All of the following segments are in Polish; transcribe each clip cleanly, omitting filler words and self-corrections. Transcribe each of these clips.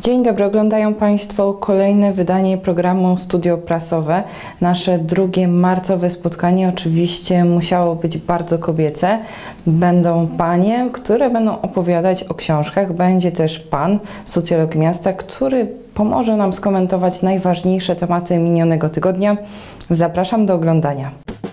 Dzień dobry, oglądają Państwo kolejne wydanie programu Studio Prasowe. Nasze drugie marcowe spotkanie oczywiście musiało być bardzo kobiece. Będą panie, które będą opowiadać o książkach. Będzie też pan, socjolog miasta, który pomoże nam skomentować najważniejsze tematy minionego tygodnia. Zapraszam do oglądania.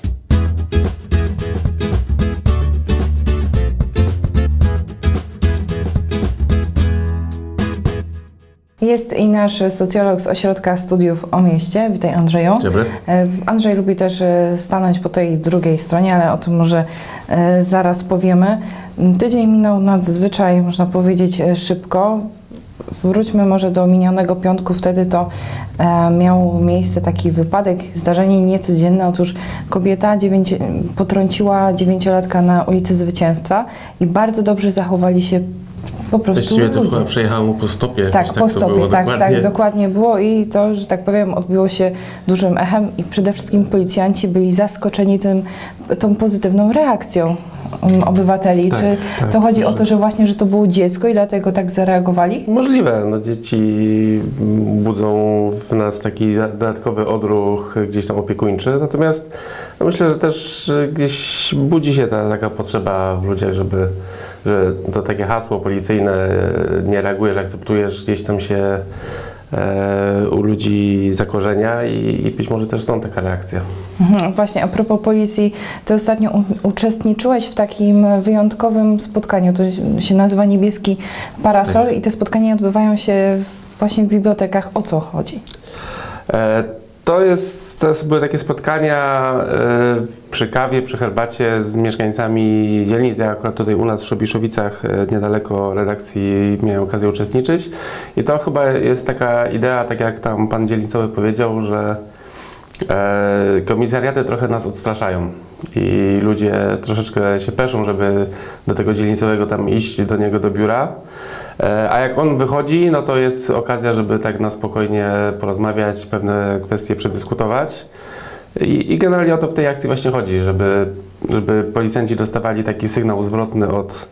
Jest i nasz socjolog z Ośrodka Studiów o Mieście. Witaj, Andrzeju. Dzień dobry. Andrzej lubi też stanąć po tej drugiej stronie, ale o tym może zaraz powiemy. Tydzień minął nadzwyczaj, można powiedzieć, szybko. Wróćmy może do minionego piątku. Wtedy to miał miejsce taki wypadek, zdarzenie niecodzienne. Otóż kobieta potrąciła 9-latka na ulicy Zwycięstwa i bardzo dobrze zachowali się po prostu właściwie to ludzie. chyba przejechało po stopie. Tak, po stopie, tak, dokładnie było i to, że tak powiem, odbiło się dużym echem i przede wszystkim policjanci byli zaskoczeni tą pozytywną reakcją obywateli. Tak, Czy tak, to chodzi o to, że właśnie, że to było dziecko i dlatego tak zareagowali? Możliwe. No, dzieci budzą w nas taki dodatkowy odruch gdzieś tam opiekuńczy, natomiast no myślę, że też gdzieś budzi się ta taka potrzeba w ludziach, że to takie hasło policyjne, nie reagujesz, akceptujesz, gdzieś tam się u ludzi zakorzenia i być może też stąd taka reakcja. Właśnie, a propos policji, ty ostatnio uczestniczyłeś w takim wyjątkowym spotkaniu, to się nazywa Niebieski Parasol i te spotkania odbywają się właśnie w bibliotekach. O co chodzi? To były takie spotkania przy kawie, przy herbacie z mieszkańcami dzielnic. Ja akurat tutaj u nas w Szobiszowicach, niedaleko redakcji, miałem okazję uczestniczyć. I to chyba jest taka idea, tak jak tam pan dzielnicowy powiedział, że komisariaty trochę nas odstraszają i ludzie troszeczkę się peszą, żeby do tego dzielnicowego tam iść, do niego do biura. A jak on wychodzi, no to jest okazja, żeby tak na spokojnie porozmawiać, pewne kwestie przedyskutować. I generalnie o to w tej akcji właśnie chodzi, żeby policjanci dostawali taki sygnał zwrotny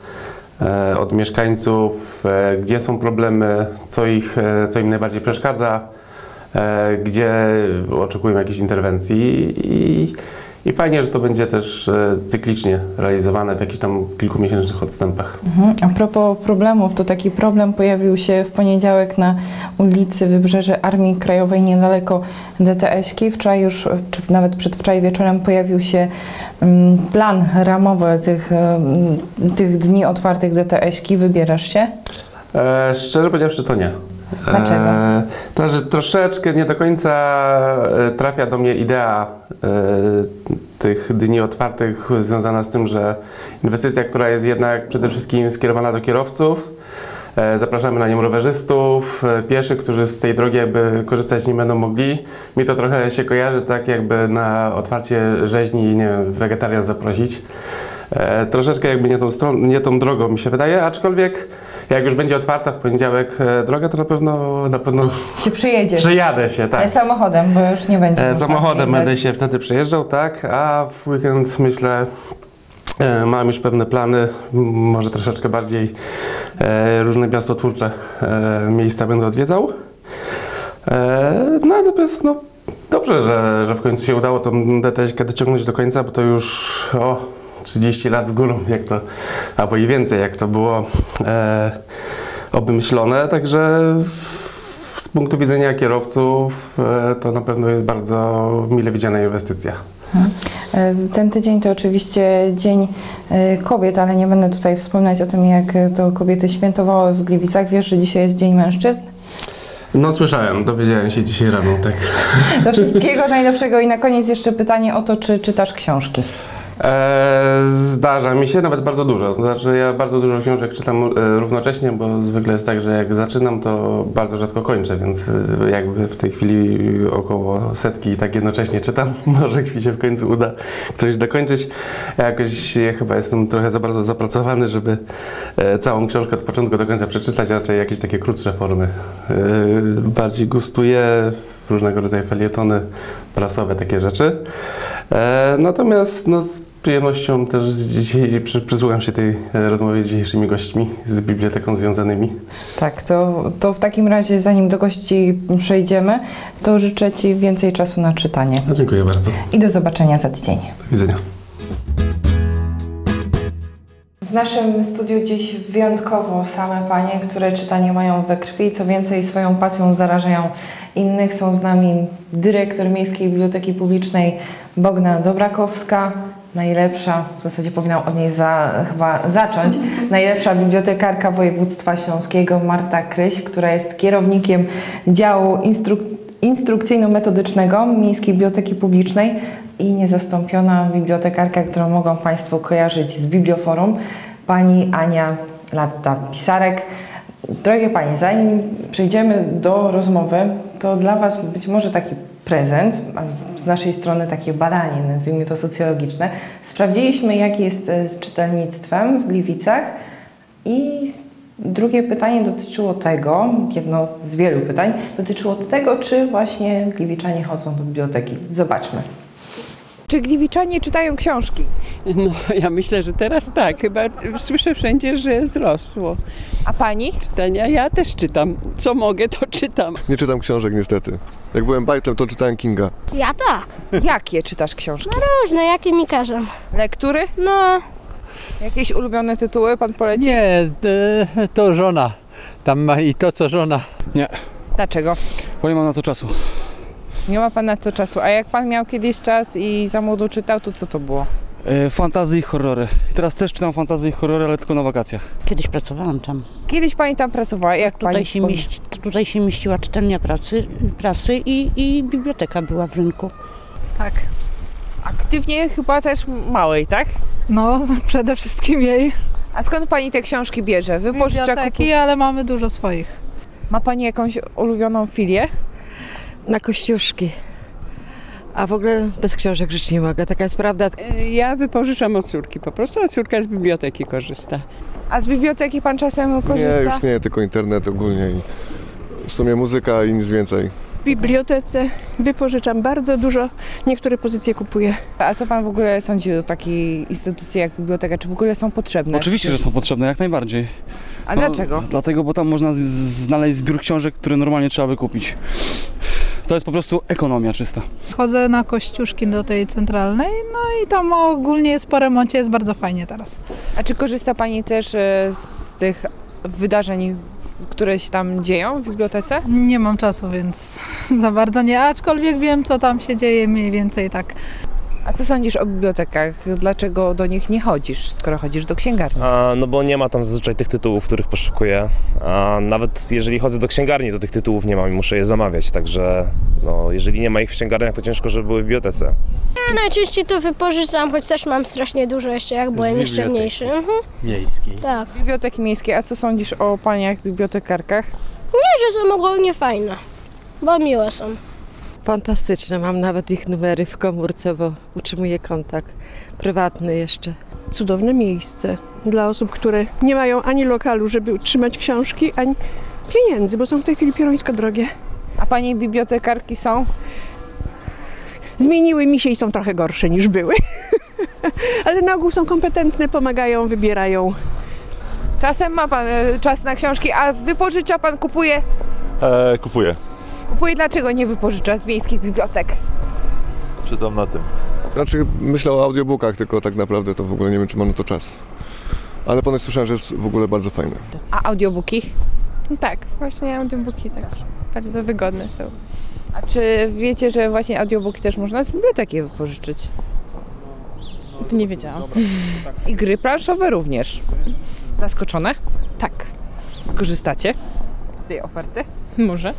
od mieszkańców, gdzie są problemy, co im najbardziej przeszkadza, gdzie oczekują jakiejś interwencji i fajnie, że to będzie też cyklicznie realizowane w jakichś tam kilkumiesięcznych odstępach. A propos problemów, to taki problem pojawił się w poniedziałek na ulicy Wybrzeże Armii Krajowej niedaleko DTS-ki. Wczoraj już, czy nawet przedwczoraj wieczorem pojawił się plan ramowy tych dni otwartych DTS-ki. Wybierasz się? Szczerze powiedziawszy, to nie. Dlaczego? To, że troszeczkę nie do końca trafia do mnie idea tych dni otwartych związana z tym, że inwestycja, która jest jednak przede wszystkim skierowana do kierowców, zapraszamy na nią rowerzystów, pieszych, którzy z tej drogi jakby korzystać nie będą mogli. Mi to trochę się kojarzy tak, jakby na otwarcie rzeźni, nie wiem, wegetarian zaprosić. Troszeczkę jakby nie tą drogą mi się wydaje, aczkolwiek jak już będzie otwarta w poniedziałek droga, to na pewno się przyjedziesz. Przyjadę się, tak. Samochodem, bo już nie będzie. Samochodem będę się wtedy przejeżdżał, tak, a w weekend myślę, mam już pewne plany, może troszeczkę bardziej różne miastotwórcze miejsca będę odwiedzał. No natomiast dobrze, że w końcu się udało tą DTS-kę dociągnąć do końca, bo to już 30 lat z górą, albo i więcej, jak to było obmyślone, także z punktu widzenia kierowców to na pewno jest bardzo mile widziana inwestycja. Ten tydzień to oczywiście Dzień Kobiet, ale nie będę tutaj wspominać o tym, jak to kobiety świętowały w Gliwicach. Wiesz, że dzisiaj jest Dzień Mężczyzn? No słyszałem, dowiedziałem się dzisiaj rano, tak. Do wszystkiego najlepszego i na koniec jeszcze pytanie o to, czy czytasz książki? Zdarza mi się, nawet bardzo dużo. Znaczy, ja bardzo dużo książek czytam równocześnie, bo zwykle jest tak, że jak zaczynam, to bardzo rzadko kończę, więc jakby w tej chwili około setki i tak jednocześnie czytam. Może mi się w końcu uda coś dokończyć. Ja jakoś chyba jestem trochę za bardzo zapracowany, żeby całą książkę od początku do końca przeczytać, a raczej jakieś takie krótsze formy. Bardziej gustuję różnego rodzaju felietony prasowe, takie rzeczy. Natomiast no, z przyjemnością też dzisiaj przysłucham się tej rozmowie z dzisiejszymi gośćmi, z biblioteką związanymi. Tak, to w takim razie, zanim do gości przejdziemy, to życzę Ci więcej czasu na czytanie. No, dziękuję bardzo. I do zobaczenia za tydzień. Do widzenia. W naszym studiu dziś wyjątkowo same panie, które czytanie mają we krwi, co więcej swoją pasją zarażają innych. Są z nami dyrektor Miejskiej Biblioteki Publicznej Bogna Dobrakowska, najlepsza, w zasadzie powinnam od niej chyba zacząć, najlepsza bibliotekarka województwa śląskiego Marta Kryś, która jest kierownikiem działu instrukcyjno-metodycznego Miejskiej Biblioteki Publicznej i niezastąpiona bibliotekarka, którą mogą Państwo kojarzyć z Biblioforum, pani Ania Latta-Pisarek. Drogie Panie, zanim przejdziemy do rozmowy, to dla Was być może taki prezent, a z naszej strony takie badanie, nazwijmy to socjologiczne. Sprawdziliśmy, jak jest z czytelnictwem w Gliwicach i drugie pytanie dotyczyło tego, jedno z wielu pytań, dotyczyło tego, czy właśnie gliwiczanie chodzą do biblioteki. Zobaczmy. Czy gliwiczanie czytają książki? No, ja myślę, że teraz tak. Chyba słyszę wszędzie, że wzrosło. A Pani? Czytania ja też czytam. Co mogę, to czytam. Nie czytam książek niestety. Jak byłem bajtlem, to czytałem Kinga. Ja tak. Jakie czytasz książki? Różne, jakie mi każą. Lektury? No, Jakieś ulubione tytuły Pan poleci? Nie, to żona. Tam ma i to, co żona. Nie, Dlaczego? bo nie mam na to czasu. Nie ma Pan na to czasu. A jak Pan miał kiedyś czas i za młodu czytał, to co to było? Fantasy i horrory. I teraz też czytam fantasy i horrory, ale tylko na wakacjach. Kiedyś pracowałam tam. Kiedyś Pani tam pracowała. Jak Pani Tutaj się mieściła czytelnia prasy i biblioteka była w rynku. Tak. Aktywnie chyba też małej, tak? No, przede wszystkim jej A skąd Pani te książki bierze? Wypożycza, biblioteki, ale mamy dużo swoich. Ma Pani jakąś ulubioną filię? Na kościuszki. A w ogóle bez książek żyć nie mogę, taka jest prawda. Ja wypożyczam od córki po prostu, a córka z biblioteki korzysta. A z biblioteki Pan czasem korzysta? Nie, już nie, tylko internet ogólnie i w sumie muzyka i nic więcej. W bibliotece wypożyczam bardzo dużo, niektóre pozycje kupuję. A co Pan w ogóle sądzi o takiej instytucji jak biblioteka? Czy w ogóle są potrzebne? Oczywiście, że są potrzebne, jak najbardziej. A dlaczego? Dlatego, bo tam można znaleźć zbiór książek, które normalnie trzeba by kupić. To jest po prostu ekonomia czysta. Chodzę na kościuszki do tej centralnej, no i tam ogólnie jest po remoncie, jest bardzo fajnie teraz. A czy korzysta Pani też z tych wydarzeń, które się tam dzieją w bibliotece? Nie mam czasu, więc za bardzo nie, aczkolwiek wiem, co tam się dzieje mniej więcej tak. A co sądzisz o bibliotekach? Dlaczego do nich nie chodzisz, skoro chodzisz do księgarni? No bo nie ma tam zazwyczaj tych tytułów, których poszukuję. A nawet jeżeli chodzę do księgarni, to tych tytułów nie mam i muszę je zamawiać. Także no, jeżeli nie ma ich w księgarniach, to ciężko, żeby były w bibliotece. ja najczęściej to wypożyczam, choć też mam strasznie dużo jeszcze, jak byłem jeszcze mniejszy. Miejskiej. Tak. Biblioteki miejskie. A co sądzisz o paniach bibliotekarkach? Nie, że są ogólnie fajne, bo miłe są. Fantastyczne, mam nawet ich numery w komórce, bo utrzymuję kontakt prywatny jeszcze. Cudowne miejsce dla osób, które nie mają ani lokalu, żeby utrzymać książki, ani pieniędzy, bo są w tej chwili pierońsko drogie. A pani bibliotekarki są? Zmieniły mi się i są trochę gorsze niż były. Ale na ogół są kompetentne, pomagają, wybierają. Czasem ma Pan czas na książki, a wypożycza Pan, kupuje? Kupuję. Kupuje, dlaczego nie wypożycza z miejskich bibliotek? Czytam na tym. Znaczy myślę o audiobookach, tylko tak naprawdę to w ogóle nie wiem, czy mam na to czas. Ale ponoć słyszałem, że jest w ogóle bardzo fajne. A audiobooki? Tak, właśnie audiobooki tak. Bardzo wygodne są. A czy wiecie, że właśnie audiobooki też można z biblioteki wypożyczyć? To nie wiedziałam. I gry planszowe również. Zaskoczone? Tak. Skorzystacie z tej oferty? Może.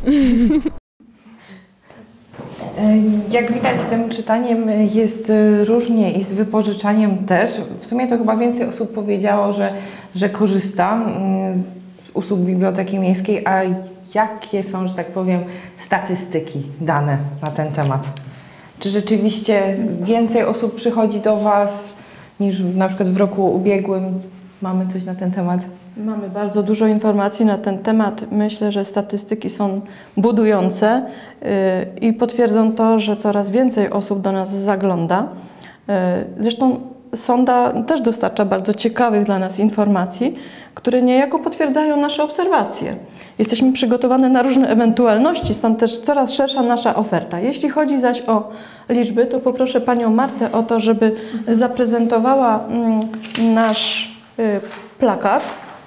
Jak widać, z tym czytaniem jest różnie i z wypożyczaniem też. W sumie to chyba więcej osób powiedziało, że korzysta z usług biblioteki miejskiej, a jakie są, że tak powiem, statystyki, dane na ten temat? Czy rzeczywiście więcej osób przychodzi do Was niż na przykład w roku ubiegłym? Mamy coś na ten temat? Mamy bardzo dużo informacji na ten temat. Myślę, że statystyki są budujące i potwierdzą to, że coraz więcej osób do nas zagląda. Zresztą sonda też dostarcza bardzo ciekawych dla nas informacji, które niejako potwierdzają nasze obserwacje. Jesteśmy przygotowane na różne ewentualności, stąd też coraz szersza nasza oferta. Jeśli chodzi zaś o liczby, to poproszę Panią Martę o to, żeby zaprezentowała nasz plakat.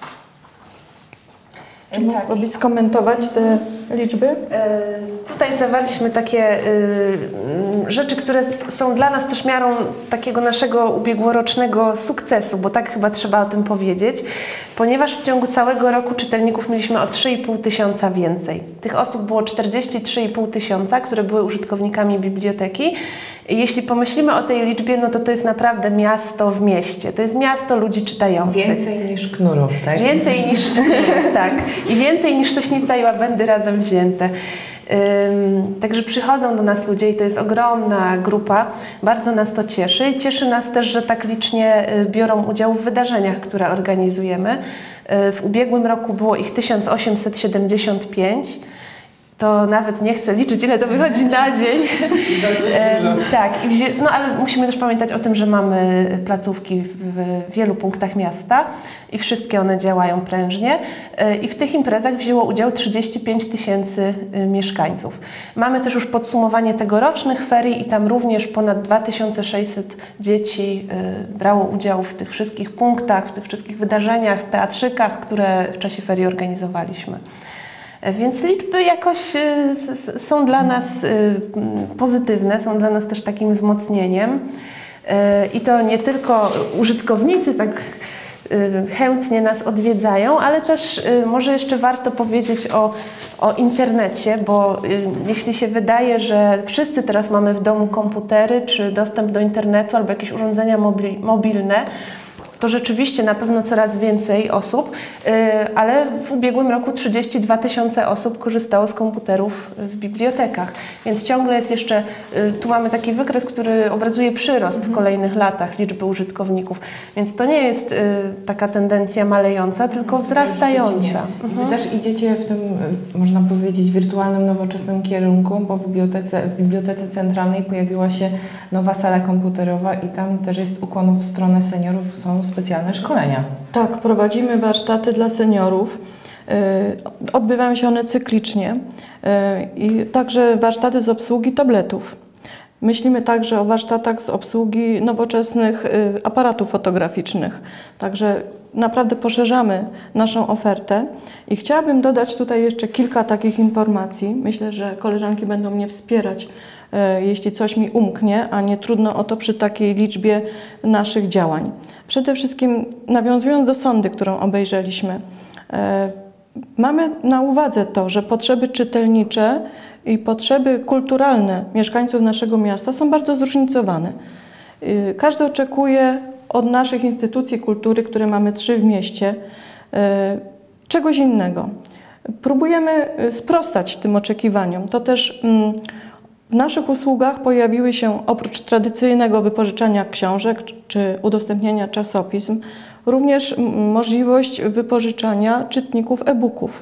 Czy mogłabyś skomentować te liczby? Tutaj zawarliśmy takie rzeczy, które są dla nas też miarą takiego naszego ubiegłorocznego sukcesu, bo tak chyba trzeba o tym powiedzieć, ponieważ w ciągu całego roku czytelników mieliśmy o 3,5 tysiąca więcej. Tych osób było 43,5 tysiąca, które były użytkownikami biblioteki. Jeśli pomyślimy o tej liczbie, no to jest naprawdę miasto w mieście. To jest miasto ludzi czytających. Więcej niż Knurów, tak? Więcej niż, tak. I więcej niż Sośnica i Łabędy razem wzięte. Także przychodzą do nas ludzie i to jest ogromna grupa. Bardzo nas to cieszy. I cieszy nas też, że tak licznie biorą udział w wydarzeniach, które organizujemy. W ubiegłym roku było ich 1875. To nawet nie chcę liczyć, ile to wychodzi na dzień. Tak, no ale musimy też pamiętać o tym, że mamy placówki w wielu punktach miasta i wszystkie one działają prężnie. I w tych imprezach wzięło udział 35 tysięcy mieszkańców. Mamy też już podsumowanie tegorocznych ferii i tam również ponad 2600 dzieci brało udział w tych wszystkich punktach, w tych wszystkich wydarzeniach, teatrzykach, które w czasie ferii organizowaliśmy. Więc liczby jakoś są dla nas pozytywne, są dla nas też takim wzmocnieniem. I to nie tylko użytkownicy tak chętnie nas odwiedzają, ale też może jeszcze warto powiedzieć o internecie, bo jeśli się wydaje, że wszyscy teraz mamy w domu komputery, czy dostęp do internetu, albo jakieś urządzenia mobilne, to rzeczywiście na pewno coraz więcej osób, ale w ubiegłym roku 32 tysiące osób korzystało z komputerów w bibliotekach, więc ciągle jest jeszcze, tu mamy taki wykres, który obrazuje przyrost w kolejnych latach liczby użytkowników, więc to nie jest taka tendencja malejąca, tylko wzrastająca. Wy też idziecie w tym, można powiedzieć, wirtualnym, nowoczesnym kierunku, bo w Bibliotece Centralnej pojawiła się nowa sala komputerowa i tam też jest ukłon w stronę seniorów, są specjalne szkolenia. Tak, prowadzimy warsztaty dla seniorów. Odbywają się one cyklicznie i także warsztaty z obsługi tabletów. Myślimy także o warsztatach z obsługi nowoczesnych aparatów fotograficznych. Także naprawdę poszerzamy naszą ofertę i chciałabym dodać tutaj jeszcze kilka takich informacji. Myślę, że koleżanki będą mnie wspierać, jeśli coś mi umknie, a nie trudno o to przy takiej liczbie naszych działań. Przede wszystkim nawiązując do sondy, którą obejrzeliśmy, mamy na uwadze to, że potrzeby czytelnicze i potrzeby kulturalne mieszkańców naszego miasta są bardzo zróżnicowane. Każdy oczekuje od naszych instytucji kultury, które mamy 3 w mieście, czegoś innego. Próbujemy sprostać tym oczekiwaniom. To też w naszych usługach pojawiły się oprócz tradycyjnego wypożyczania książek czy udostępniania czasopism, również możliwość wypożyczania czytników e-booków.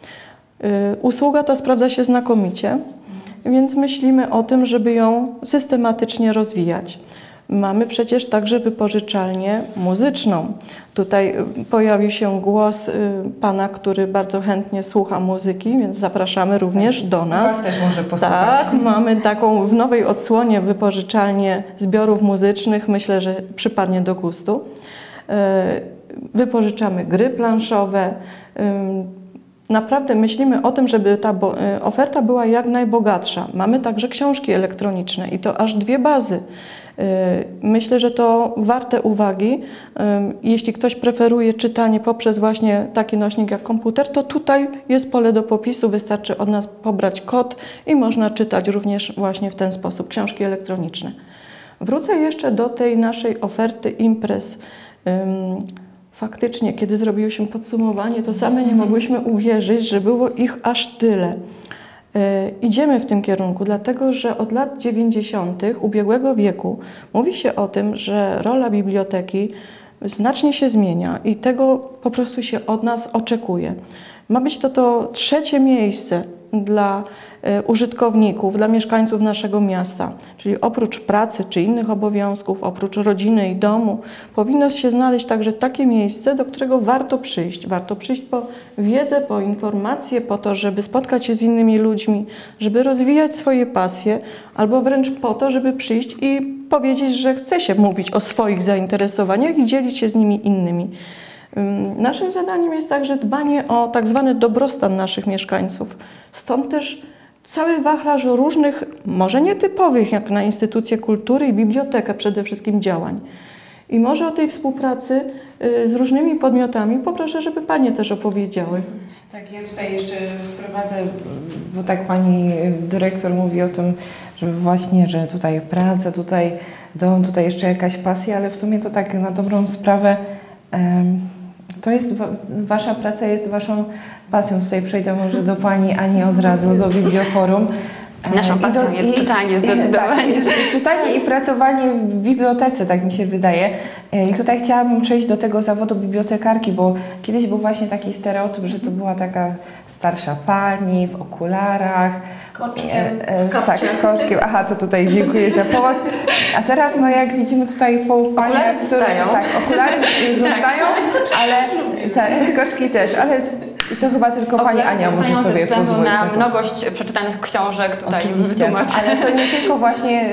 Usługa ta sprawdza się znakomicie, więc myślimy o tym, żeby ją systematycznie rozwijać. Mamy przecież także wypożyczalnię muzyczną. Tutaj pojawił się głos pana, który bardzo chętnie słucha muzyki, więc zapraszamy również do nas. Was też może posłuchać. Tak, mamy taką w nowej odsłonie wypożyczalnię zbiorów muzycznych. Myślę, że przypadnie do gustu. Wypożyczamy gry planszowe. Naprawdę myślimy o tym, żeby ta oferta była jak najbogatsza. Mamy także książki elektroniczne i to aż 2 bazy. Myślę, że to warte uwagi. Jeśli ktoś preferuje czytanie poprzez właśnie taki nośnik jak komputer, to tutaj jest pole do popisu. Wystarczy od nas pobrać kod i można czytać również właśnie w ten sposób książki elektroniczne. Wrócę jeszcze do tej naszej oferty imprez. Faktycznie, kiedy zrobiłyśmy podsumowanie, to same nie mogłyśmy uwierzyć, że było ich aż tyle. Idziemy w tym kierunku, dlatego że od lat 90. ubiegłego wieku mówi się o tym, że rola biblioteki znacznie się zmienia i tego po prostu się od nas oczekuje. Ma być to 3. miejsce dla użytkowników, dla mieszkańców naszego miasta. Czyli oprócz pracy czy innych obowiązków, oprócz rodziny i domu, powinno się znaleźć także takie miejsce, do którego warto przyjść. Warto przyjść po wiedzę, po informacje, po to, żeby spotkać się z innymi ludźmi, żeby rozwijać swoje pasje, albo wręcz po to, żeby przyjść i powiedzieć, że chce się mówić o swoich zainteresowaniach i dzielić się z nimi innymi. Naszym zadaniem jest także dbanie o tak zwany dobrostan naszych mieszkańców. Stąd też cały wachlarz różnych, może nietypowych jak na instytucje kultury i bibliotekę przede wszystkim działań. I może o tej współpracy z różnymi podmiotami poproszę, żeby Panie też opowiedziały. Tak, ja tutaj jeszcze wprowadzę, bo tak Pani dyrektor mówi o tym, że właśnie, że tutaj praca, tutaj dom, tutaj jeszcze jakaś pasja, ale w sumie to tak na dobrą sprawę to jest, Wasza praca jest Waszą pasją. Tutaj przejdę może do Pani Ani od razu, do Biblioforum. Naszą pasją jest czytanie zdecydowanie. Tak, czytanie i pracowanie w bibliotece, tak mi się wydaje. I tutaj chciałabym przejść do tego zawodu bibliotekarki, bo kiedyś był właśnie taki stereotyp, że to była taka starsza pani w okularach. Tak, z koczkiem. Aha, to tutaj dziękuję za pomoc. A teraz, no jak widzimy tutaj po okulary zostają. Tak, okulary zostają, ale koczki też, ale to chyba tylko Pani Ania może sobie pozwolić. Na mnogość przeczytanych książek tutaj wytłumaczyć. Ale to nie tylko właśnie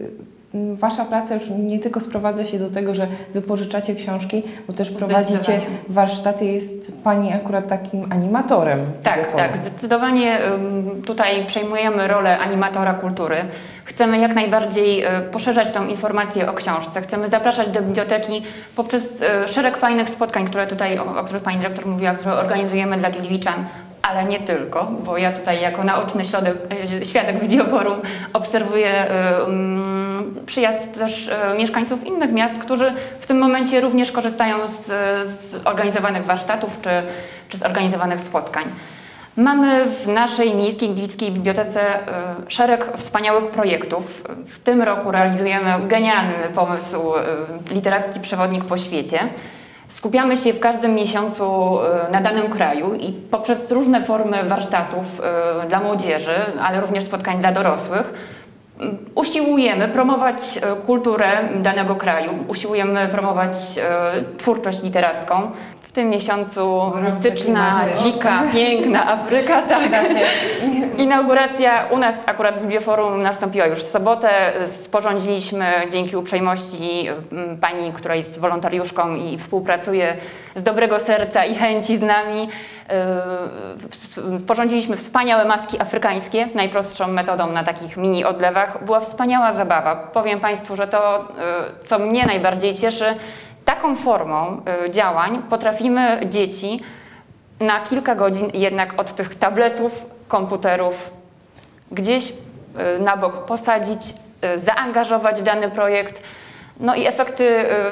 Wasza praca już nie tylko sprowadza się do tego, że wypożyczacie książki, bo też prowadzicie warsztaty. Jest Pani akurat takim animatorem. Tak, zdecydowanie tutaj przejmujemy rolę animatora kultury. Chcemy jak najbardziej poszerzać tą informację o książce. Chcemy zapraszać do biblioteki poprzez szereg fajnych spotkań, które tutaj, o których Pani dyrektor mówiła, które organizujemy dla Gliwiczan. Ale nie tylko, bo ja tutaj jako naoczny świadek Biblioforum obserwuję przyjazd też mieszkańców innych miast, którzy w tym momencie również korzystają z organizowanych warsztatów czy z organizowanych spotkań. Mamy w naszej miejskiej gliwickiej bibliotece szereg wspaniałych projektów. W tym roku realizujemy genialny pomysł Literacki Przewodnik po świecie. Skupiamy się w każdym miesiącu na danym kraju i poprzez różne formy warsztatów dla młodzieży, ale również spotkań dla dorosłych, usiłujemy promować kulturę danego kraju, usiłujemy promować twórczość literacką. W tym miesiącu mistyczna, dzika, piękna Afryka. Tak. Inauguracja u nas akurat w Biblioforum nastąpiła już w sobotę. Sporządziliśmy dzięki uprzejmości pani, która jest wolontariuszką i współpracuje z dobrego serca i chęci z nami. Sporządziliśmy wspaniałe maski afrykańskie, najprostszą metodą na takich mini odlewach. Była wspaniała zabawa. Powiem Państwu, że to, co mnie najbardziej cieszy, taką formą działań potrafimy dzieci na kilka godzin jednak od tych tabletów, komputerów gdzieś na bok posadzić, zaangażować w dany projekt. No i efekty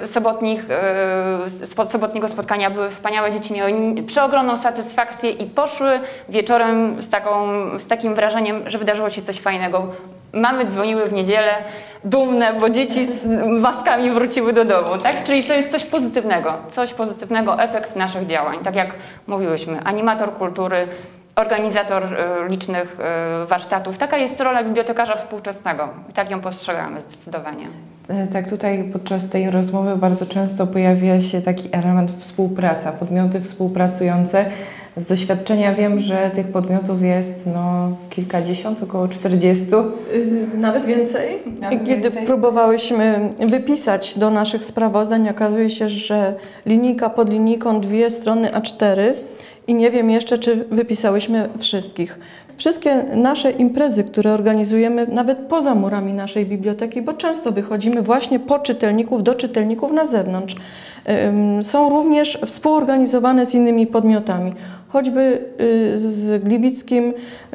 sobotniego spotkania były wspaniałe. Dzieci miały przeogromną satysfakcję i poszły wieczorem z takim wrażeniem, że wydarzyło się coś fajnego. Mamy dzwoniły w niedzielę dumne, bo dzieci z maskami wróciły do domu, tak? Czyli to jest coś pozytywnego, efekt naszych działań. Tak jak mówiłyśmy, animator kultury, organizator licznych warsztatów. Taka jest rola bibliotekarza współczesnego. I tak ją postrzegamy zdecydowanie. Tak, tutaj podczas tej rozmowy bardzo często pojawia się taki element współpraca, podmioty współpracujące. Z doświadczenia wiem, że tych podmiotów jest kilkadziesiąt, około 40. Nawet więcej. Kiedy próbowałyśmy wypisać do naszych sprawozdań, okazuje się, że linijka pod linijką 2 strony A4 i nie wiem jeszcze, czy wypisałyśmy wszystkich. Wszystkie nasze imprezy, które organizujemy nawet poza murami naszej biblioteki, bo często wychodzimy właśnie po czytelników, do czytelników na zewnątrz, są również współorganizowane z innymi podmiotami. Choćby z Gliwickim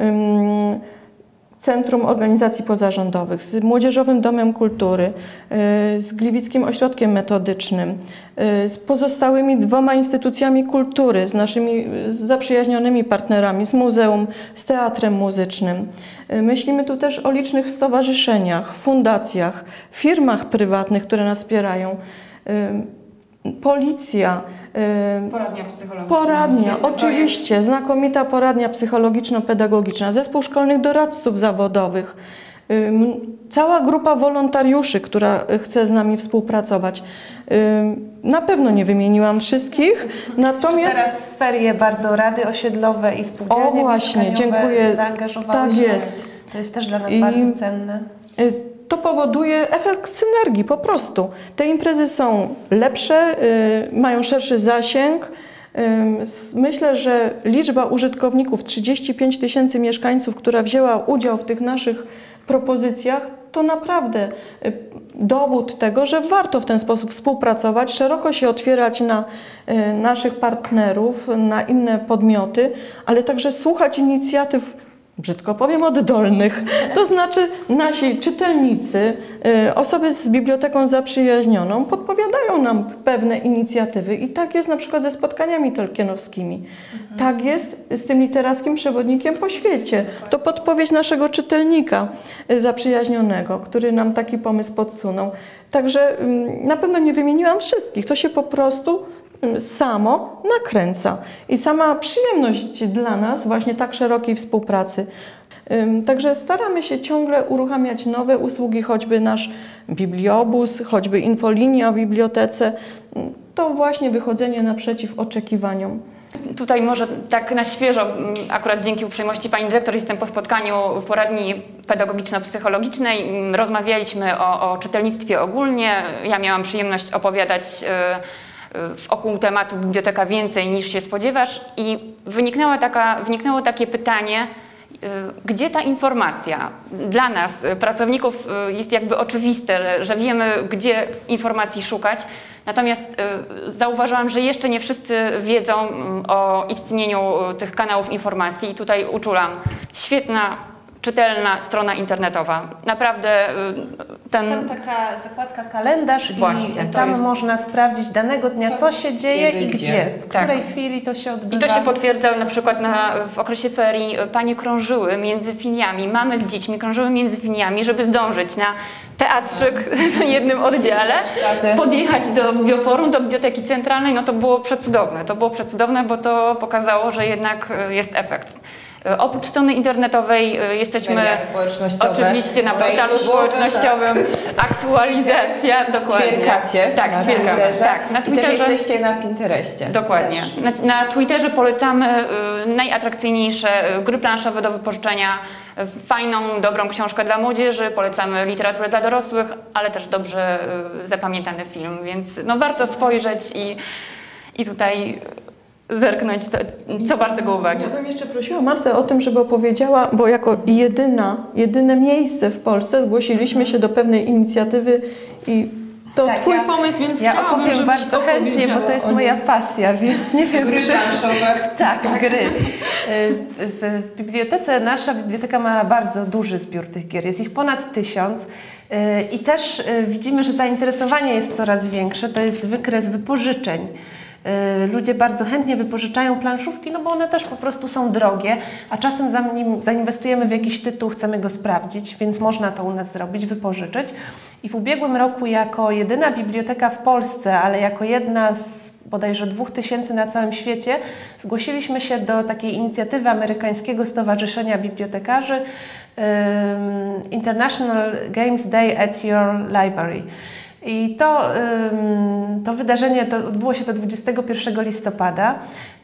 Centrum Organizacji Pozarządowych, z Młodzieżowym Domem Kultury, z Gliwickim Ośrodkiem Metodycznym, z pozostałymi 2 instytucjami kultury, z naszymi zaprzyjaźnionymi partnerami, z muzeum, z teatrem muzycznym. Myślimy tu też o licznych stowarzyszeniach, fundacjach, firmach prywatnych, które nas wspierają. policja, Poradnia psychologiczna. poradnia, oczywiście, znakomita poradnia psychologiczno-pedagogiczna, zespół szkolnych doradców zawodowych, cała grupa wolontariuszy, która chce z nami współpracować. Na pewno nie wymieniłam wszystkich, natomiast... Teraz w ferie bardzo rady osiedlowe i spółdzielnie O właśnie, dziękuję. zaangażowały Tak się. jest. To jest też dla nas bardzo cenne. To powoduje efekt synergii po prostu. Te imprezy są lepsze, mają szerszy zasięg. Myślę, że liczba użytkowników, 35 000 mieszkańców, która wzięła udział w tych naszych propozycjach, to naprawdę dowód tego, że warto w ten sposób współpracować, szeroko się otwierać na naszych partnerów, na inne podmioty, ale także słuchać inicjatyw, brzydko powiem, oddolnych. To znaczy nasi czytelnicy, osoby z biblioteką zaprzyjaźnioną podpowiadają nam pewne inicjatywy i tak jest na przykład ze spotkaniami tolkienowskimi. Tak jest z tym literackim przewodnikiem po świecie. To podpowiedź naszego czytelnika zaprzyjaźnionego, który nam taki pomysł podsunął. Także na pewno nie wymieniłam wszystkich. To się po prostu samo nakręca i sama przyjemność dla nas właśnie tak szerokiej współpracy. Także staramy się ciągle uruchamiać nowe usługi, choćby nasz bibliobus, choćby infolinia o bibliotece. To właśnie wychodzenie naprzeciw oczekiwaniom. Tutaj może tak na świeżo, akurat dzięki uprzejmości Pani Dyrektor, jestem po spotkaniu w poradni pedagogiczno-psychologicznej. Rozmawialiśmy o czytelnictwie ogólnie. Ja miałam przyjemność opowiadać wokół tematu biblioteka więcej niż się spodziewasz i wyniknęło takie pytanie, gdzie ta informacja? Dla nas, pracowników, jest jakby oczywiste, że wiemy, gdzie informacji szukać, natomiast zauważyłam, że jeszcze nie wszyscy wiedzą o istnieniu tych kanałów informacji i tutaj uczulam. Świetna, czytelna strona internetowa. Naprawdę Tam taka zakładka kalendarz właśnie, i tam można sprawdzić danego dnia, co się dzieje i gdzie, w której chwili to się odbywa. I to się potwierdza na przykład w okresie ferii. Panie krążyły między filiami, mamy z dziećmi krążyły między filiami, żeby zdążyć na teatrzyk w jednym oddziale, podjechać do Bioforum, do Biblioteki Centralnej. No to było przecudowne. To było przecudowne, bo to pokazało, że jednak jest efekt. Oprócz strony internetowej jesteśmy oczywiście na portalu społecznościowym, aktualizacja, dokładnie. Ćwierkacie tak, na Twitterze. Tak, na Twitterze. I też jesteście na Pinterestie. Dokładnie. Na Twitterze polecamy najatrakcyjniejsze gry planszowe do wypożyczenia, fajną, dobrą książkę dla młodzieży, polecamy literaturę dla dorosłych, ale też dobrze zapamiętany film, więc no warto spojrzeć i tutaj zerknąć, co wartego uwagi. Ja bym jeszcze prosiła Martę o tym, żeby opowiedziała, bo jako jedyne miejsce w Polsce zgłosiliśmy się do pewnej inicjatywy i to Twój pomysł, więc ja chciałabym, opowiem bardzo chętnie, bo to jest moja pasja, więc nie wiem, gry planszowe. Tak, gry. W bibliotece, nasza biblioteka ma bardzo duży zbiór tych gier, jest ich ponad 1000 i też widzimy, że zainteresowanie jest coraz większe, to jest wykres wypożyczeń. Ludzie bardzo chętnie wypożyczają planszówki, no bo one też po prostu są drogie, a czasem zanim zainwestujemy w jakiś tytuł, chcemy go sprawdzić, więc można to u nas zrobić, wypożyczyć. I w ubiegłym roku jako jedyna biblioteka w Polsce, ale jako jedna z bodajże 2000 na całym świecie, zgłosiliśmy się do takiej inicjatywy amerykańskiego Stowarzyszenia Bibliotekarzy International Games Day at Your Library. I to wydarzenie odbyło się do 21 listopada.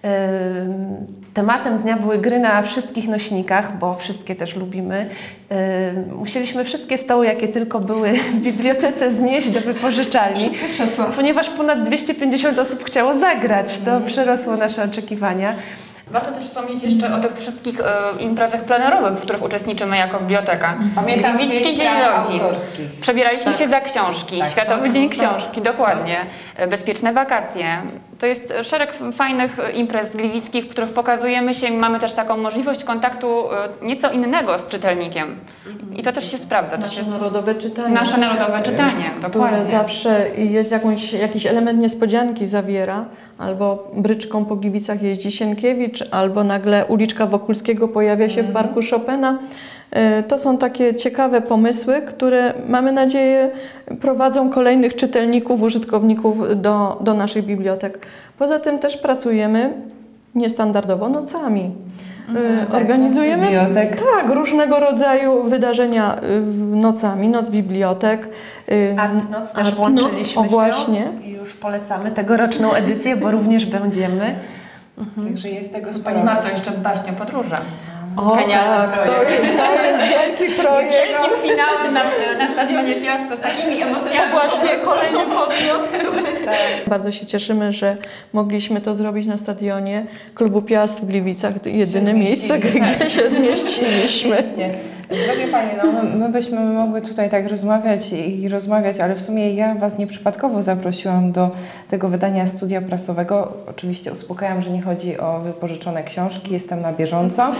Tematem dnia były gry na wszystkich nośnikach, bo wszystkie też lubimy. Musieliśmy wszystkie stoły, jakie tylko były w bibliotece, znieść do wypożyczalni, ponieważ ponad 250 osób chciało zagrać. To przerosło nasze oczekiwania. Warto też wspomnieć jeszcze o tych wszystkich imprezach plenerowych, w których uczestniczymy jako biblioteka. Pamiętam Gliwicki Dzień Rodzin. Przebieraliśmy się za książki, Światowy Dzień Książki, dokładnie. Bezpieczne wakacje. To jest szereg fajnych imprez gliwickich, w których pokazujemy się i mamy też taką możliwość kontaktu nieco innego z czytelnikiem. I to też się sprawdza. Nasze narodowe czytanie. Nasze narodowe czytanie, dokładnie. Które zawsze jest jakiś element niespodzianki zawiera, albo bryczką po Gliwicach jeździ Sienkiewicz, albo nagle uliczka Wokulskiego pojawia się w parku Chopina. To są takie ciekawe pomysły, które mamy nadzieję prowadzą kolejnych czytelników, użytkowników do naszych bibliotek. Poza tym też pracujemy niestandardowo nocami. Organizujemy różnego rodzaju wydarzenia nocami, Noc Bibliotek. Artnoc też włączyliśmy się właśnie. I już polecamy tegoroczną edycję, bo również będziemy. Także jest tego sporo. Pani Marto, jeszcze baśnia podróża. O tak, to jest wielki projekt. Jest wielkim finałem na Stadionie Piast z takimi emocjami. To właśnie kolejny podmiot, który... Bardzo się cieszymy, że mogliśmy to zrobić na stadionie Klubu Piast w Gliwicach. To jedyne miejsce, gdzie się zmieściliśmy. Drogie Panie, my byśmy mogły tutaj tak rozmawiać, ale w sumie ja Was nieprzypadkowo zaprosiłam do tego wydania studia prasowego. Oczywiście uspokajam, że nie chodzi o wypożyczone książki, jestem na bieżąco.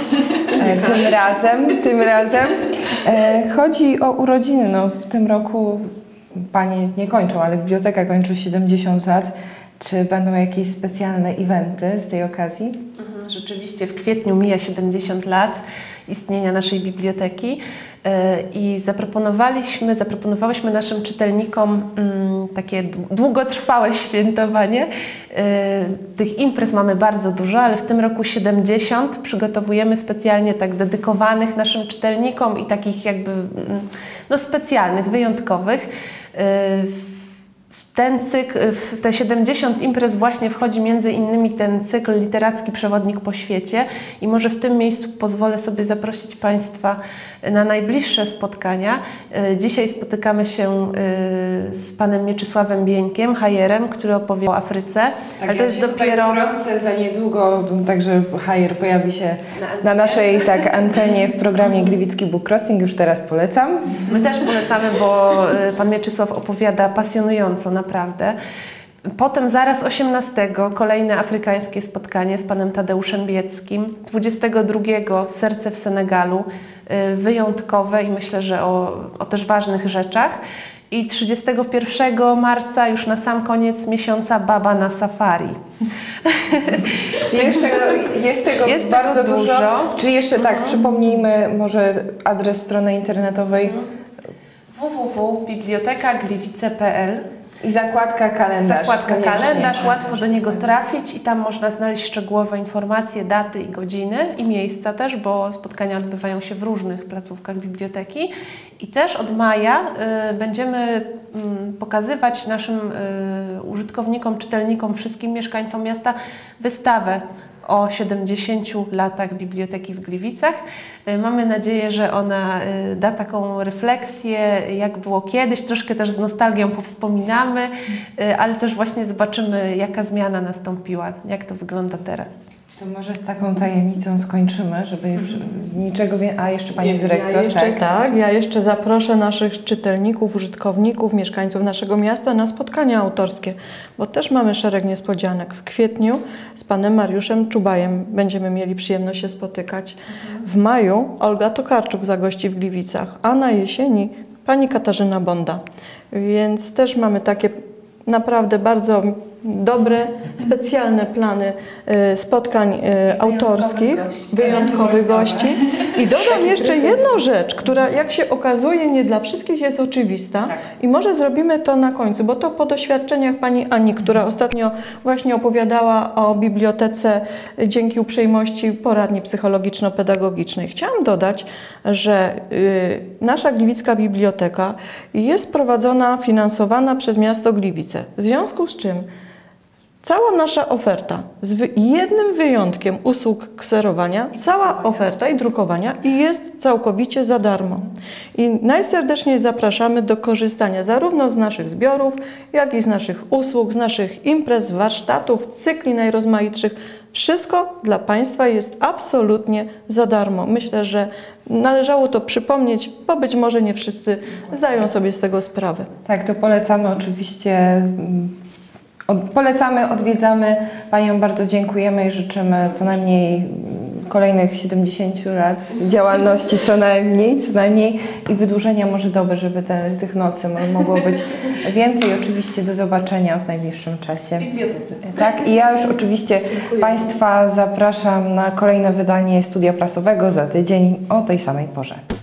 Tym razem. Chodzi o urodziny. No, w tym roku Panie nie kończą, ale biblioteka kończy 70 lat. Czy będą jakieś specjalne eventy z tej okazji? Rzeczywiście w kwietniu mija 70 lat istnienia naszej biblioteki i zaproponowałyśmy naszym czytelnikom takie długotrwałe świętowanie. Tych imprez mamy bardzo dużo, ale w tym roku 70 przygotowujemy specjalnie tak dedykowanych naszym czytelnikom i takich jakby specjalnych, wyjątkowych. Ten cykl, w te 70 imprez właśnie wchodzi między innymi ten cykl Literacki Przewodnik po świecie i może w tym miejscu pozwolę sobie zaprosić Państwa na najbliższe spotkania. Dzisiaj spotykamy się z panem Mieczysławem Bieńkiem, hajerem, który opowie o Afryce. Tak, ale to jest dopiero za niedługo, także hajer pojawi się na naszej antenie w programie Gliwicki Book Crossing, już teraz polecam. My też polecamy, bo pan Mieczysław opowiada pasjonująco, naprawdę. Potem zaraz 18 kolejne afrykańskie spotkanie z panem Tadeuszem Bieckim, 22 Serce w Senegalu, wyjątkowe i myślę, że o też ważnych rzeczach. I 31 marca, już na sam koniec miesiąca, Baba na safari. Jest tego bardzo dużo. Czy jeszcze przypomnijmy może adres strony internetowej www.bibliotekagliwice.pl i zakładka kalendarz. Kalendarz, łatwo do niego trafić i tam można znaleźć szczegółowe informacje, daty i godziny i miejsca też, bo spotkania odbywają się w różnych placówkach biblioteki. I też od maja będziemy pokazywać naszym użytkownikom, czytelnikom, wszystkim mieszkańcom miasta wystawę o 70 latach biblioteki w Gliwicach. Mamy nadzieję, że ona da taką refleksję, jak było kiedyś, troszkę też z nostalgią powspominamy, ale też właśnie zobaczymy, jaka zmiana nastąpiła, jak to wygląda teraz. To może z taką tajemnicą skończymy, żeby już niczego więcej. A jeszcze Pani Dyrektor. Ja jeszcze zaproszę naszych czytelników, użytkowników, mieszkańców naszego miasta na spotkania autorskie, bo też mamy szereg niespodzianek. W kwietniu z panem Mariuszem Czubajem będziemy mieli przyjemność się spotykać. W maju Olga Tokarczuk zagości w Gliwicach, a na jesieni pani Katarzyna Bonda. Więc też mamy takie naprawdę bardzo dobre, specjalne plany spotkań autorskich, wyjątkowych gości. I dodam jeszcze jedną rzecz, która jak się okazuje nie dla wszystkich jest oczywista i może zrobimy to na końcu, bo to po doświadczeniach pani Ani, która ostatnio właśnie opowiadała o bibliotece dzięki uprzejmości poradni psychologiczno-pedagogicznej. Chciałam dodać, że nasza Gliwicka Biblioteka jest prowadzona, finansowana przez miasto Gliwice. W związku z czym cała nasza oferta, z jednym wyjątkiem usług kserowania, cała oferta i drukowania jest całkowicie za darmo. I najserdeczniej zapraszamy do korzystania zarówno z naszych zbiorów, jak i z naszych usług, z naszych imprez, warsztatów, cykli najrozmaitszych. Wszystko dla Państwa jest absolutnie za darmo. Myślę, że należało to przypomnieć, bo być może nie wszyscy zdają sobie z tego sprawę. Tak, to polecamy oczywiście. Polecamy, odwiedzamy. Paniom bardzo dziękujemy i życzymy co najmniej kolejnych 70 lat działalności co najmniej i wydłużenia może doby, żeby tych nocy mogło być więcej. Oczywiście do zobaczenia w najbliższym czasie. W bibliotece. Tak, i ja już oczywiście Państwa zapraszam na kolejne wydanie Studia Prasowego za tydzień o tej samej porze.